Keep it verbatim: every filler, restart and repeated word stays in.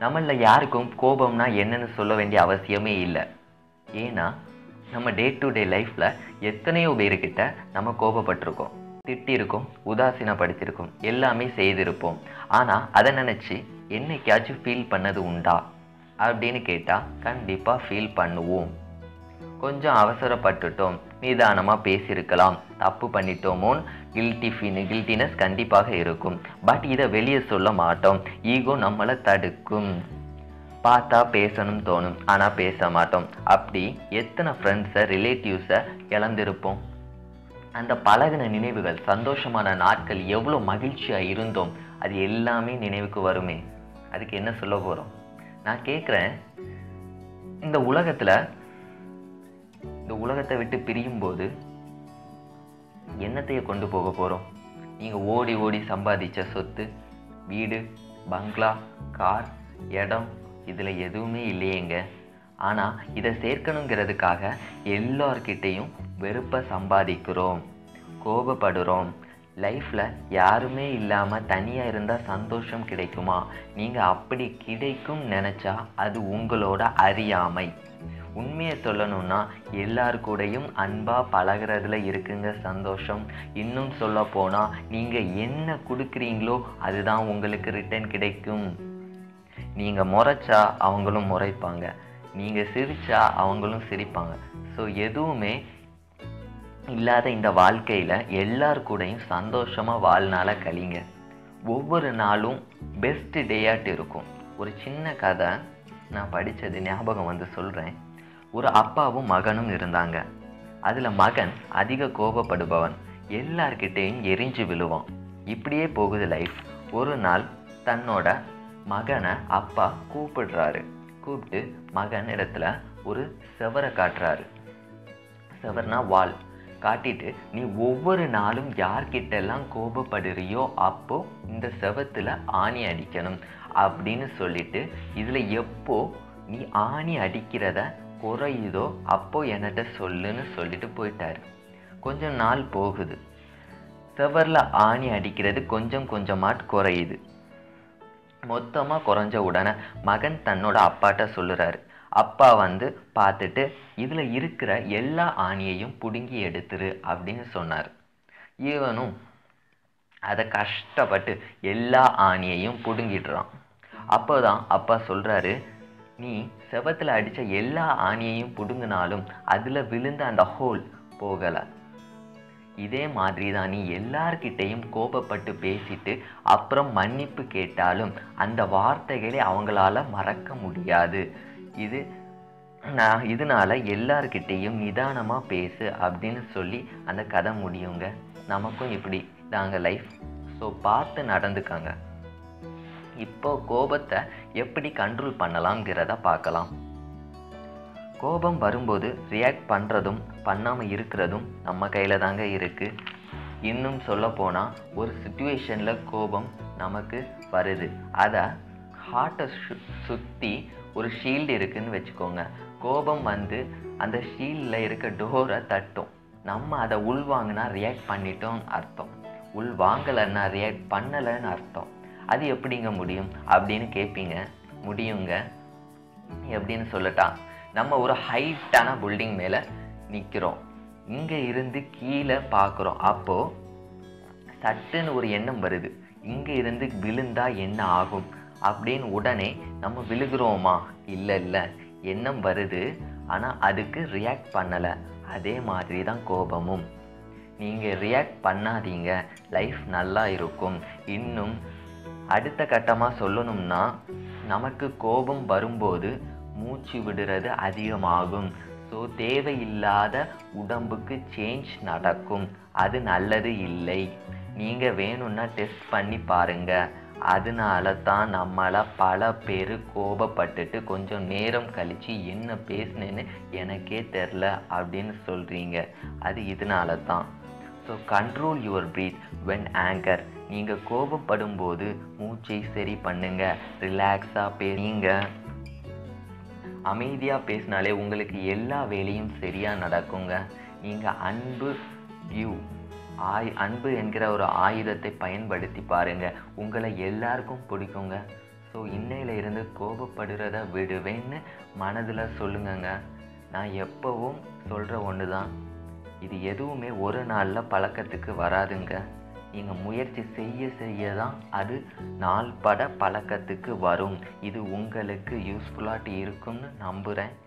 நம்மள யாருக்கும் கோபம்னா என்னன்னு சொல்ல வேண்டிய அவசியமே இல்லை. ஏன்னா நம்ம டே டு டே லைஃப்ல எத்தனையோ பேருக்கிட்ட நம்ம கோபப்பட்டிருக்கோம், திட்டிருக்கோம், உதாசீனப்படுத்திருக்கோம், எல்லாமே செய்திருப்போம். ஆனா அதை நினைச்சு என்னைக்காச்சும் ஃபீல் பண்ணது உண்டா அப்படின்னு கேட்டா கண்டிப்பா ஃபீல் பண்ணுவோம். கொஞ்சம் அவசரப்பட்டுட்டோம், நிதானமா பேசியிருக்கலாம், தப்பு பண்ணிட்டோமோன்னு கில்ட்டி ஃபீல் கில்ட்டினஸ் கண்டிப்பாக இருக்கும். பட் இதை வெளியே சொல்ல மாட்டோம். ஈகோ நம்மளை தடுக்கும். பார்த்தா பேசணும் தோணும், ஆனா பேச மாட்டோம். அப்படி எத்தனை ஃப்ரெண்ட்ஸை ரிலேட்டிவ்ஸை இழந்திருப்போம். அந்த பழகின நினைவுகள், சந்தோஷமான நாட்கள், எவ்வளோ மகிழ்ச்சியா இருந்தோம், அது எல்லாமே நினைவுக்கு வருமே. அதுக்கு என்ன சொல்ல போறோம்? நான் கேட்குறேன், இந்த உலகத்துல இந்த உலகத்தை விட்டு பிரியும் போது என்னத்தைய கொண்டு போக போறோம்? நீங்க ஓடி ஓடி சம்பாதிச்ச சொத்து, வீடு, பங்களா, கார், இடம், இதுல எதுவுமே இல்லையேங்க. ஆனா இதை சேர்க்கணுங்கிறதுக்காக எல்லார்கிட்டையும் வெறுப்ப சம்பாதிக்கிறோம், கோபப்படுறோம். லைஃப்ல யாருமே இல்லாம தனியா இருந்தா சந்தோஷம் கிடைக்குமா? நீங்க அப்படி கிடைக்கும் நினைச்சா அது உங்களோட அறியாமை. உண்மையை சொல்லணும்னா எல்லாரு கூடயும் அன்பா பழகிறதுல இருக்குங்க சந்தோஷம். இன்னும் சொல்ல போனா நீங்க என்ன கொடுக்குறீங்களோ அதுதான் உங்களுக்கு ரிட்டர்ன் கிடைக்கும். நீங்க முறைச்சா அவங்களும் முறைப்பாங்க, நீங்க சிரிச்சா அவங்களும் சிரிப்பாங்க. ஸோ எதுவுமே இல்லாத இந்த வாழ்க்கையில எல்லார் கூடயும் சந்தோஷமா வாழ்நாள கழிங்க. ஒவ்வொரு நாளும் பெஸ்ட் டேயாட்டு இருக்கும். ஒரு சின்ன கதை நான் படிச்சது ஞாபகம் வந்து சொல்றேன். ஒரு அப்பாவும் மகனும் இருந்தாங்க. அதுல மகன் அதிக கோபப்படுபவன், எல்லார்கிட்டையும் எரிஞ்சு விழுவான். இப்படியே போகுது லைஃப். ஒரு நாள் தன்னோட மகனை அப்பா கூப்பிடுறாரு. கூப்பிட்டு மகன் இடத்துல ஒரு செவரை காட்டுறாரு. செவர்னா வால் காட்டிட்டு, நீ ஒவ்வொரு நாளும் யார்கிட்ட எல்லாம் கோபப்படுறியோ அப்போ இந்த செவத்துல ஆணி அடிக்கணும் அப்படின்னு சொல்லிட்டு, இதுல எப்போ நீ ஆணி அடிக்கிறத குறையுதோ அப்போ என்கிட்ட சொல்லுன்னு சொல்லிட்டு போயிட்டாரு. கொஞ்சம் நாள் போகுது. செவர்ல ஆணி அடிக்கிறது கொஞ்சம் கொஞ்சமாட் குறையுது. மொத்தமா குறைஞ்ச உடனே மகன் தன்னோட அப்பாட்ட சொல்லுறாரு. அப்பா வந்து பார்த்துட்டு, இதுல இருக்கிற எல்லா ஆணியையும் புடுங்கி எடுத்துரு அப்படின்னு சொன்னார். இவனும் அதை கஷ்டப்பட்டு எல்லா ஆணியையும் புடுங்கிடுறான். அப்போதான் அப்பா சொல்றாரு, நீ செவத்துல அடிச்ச எல்லா ஆணியையும் புடுங்கினாலும் அதுல விழுந்த அந்த ஹோல் போகல. இதே மாதிரி தான் நீ எல்லார்கிட்டையும் கோபப்பட்டு பேசிட்டு அப்புறம் மன்னிப்பு கேட்டாலும் அந்த வார்த்தைகளை அவங்களால மறக்க முடியாது. இது நான் இதனால எல்லார்கிட்டையும் நிதானமா பேசு அப்படின்னு சொல்லி அந்த கதை முடியுங்க. நமக்கும் இப்படி தாங்க லைஃப். ஸோ பார்த்து நடந்துக்காங்க. இப்போ கோபத்தை எப்படி கண்ட்ரோல் பண்ணலாம்ங்கிறத பார்க்கலாம். கோபம் வரும்போது ரியாக்ட் பண்ணுறதும் பண்ணாமல் இருக்கிறதும் நம்ம கையில் தாங்க இருக்குது. இன்னும் சொல்ல போனால் ஒரு சுச்சுவேஷனில் கோபம் நமக்கு வருது, அதை ஹார்ட்டை சு சுற்றி ஒரு ஷீல்டு இருக்குதுன்னு வச்சுக்கோங்க. கோபம் வந்து அந்த ஷீல்டில் இருக்க டோரை தட்டும். நம்ம அதை உள்வாங்கினா ரியாக்ட் பண்ணிட்டோம்னு அர்த்தம், உள் வாங்கலைன்னா ரியாக்ட் பண்ணலைன்னு அர்த்தம். அது எப்படிங்க முடியும் அப்படின்னு கேட்பீங்க. முடியுங்க. எப்படின்னு சொல்லட்டா, நம்ம ஒரு ஹைட்டான பில்டிங் மேலே நிற்கிறோம். இங்கே இருந்து கீழே பார்க்குறோம். அப்போது சட்டுன்னு ஒரு எண்ணம் வருது, இங்கே இருந்து விழுந்தா என்ன ஆகும் அப்படின்னு. உடனே நம்ம விழுகிறோமா? இல்லை இல்லை, எண்ணம் வருது, ஆனால் அதுக்கு ரியாக்ட் பண்ணலை. அதே மாதிரி தான் கோபமும். நீங்கள் ரியாக்ட் பண்ணாதீங்க, லைஃப் நல்லா இருக்கும். இன்னும் அடுத்த கட்டமாக சொல்லணும்னா, நமக்கு கோபம் வரும்போது மூச்சு விடுறது அதிகமாகும். ஸோ தேவையில்லாத உடம்புக்கு சேஞ்ச் நடக்கும். அது நல்லது இல்லை. நீங்கள் வேணும்னா டெஸ்ட் பண்ணி பாருங்க. அதனால தான் நம்மளை பல பேர் கோபப்பட்டுட்டு கொஞ்சம் நேரம் கழித்து என்ன பேசுனேன்னு எனக்கே தெரில அப்படின்னு சொல்கிறீங்க. அது இதனால தான். So control your breath when anger. நீங்கள் கோபப்படும் போது மூச்சை சரி பண்ணுங்க, ரிலாக்ஸாக பே நீங்கள் அமைதியாக பேசினாலே உங்களுக்கு எல்லா வேலையும் சரியாக நடக்குங்க. நீங்கள் அன்பு கிவ் ஆய் அன்பு என்கிற ஒரு ஆயுதத்தை பயன்படுத்தி பாருங்கள், உங்களை எல்லாருக்கும் பிடிக்குங்க. ஸோ இன்னையில இருந்து நீங்கள் கோபப்படுறத விடுவேன்னு மனதில் சொல்லுங்கங்க. நான் எப்போவும் சொல்கிற ஒன்று தான், இது எதுவுமே ஒரு நாளில் பழக்கத்துக்கு வராதுங்க. நீங்கள் முயற்சி செய்ய செய்ய தான் அது நாள்பட பழக்கத்துக்கு வரும். இது உங்களுக்கு யூஸ்ஃபுல்லாக இருக்கும்னு நம்புகிறேன்.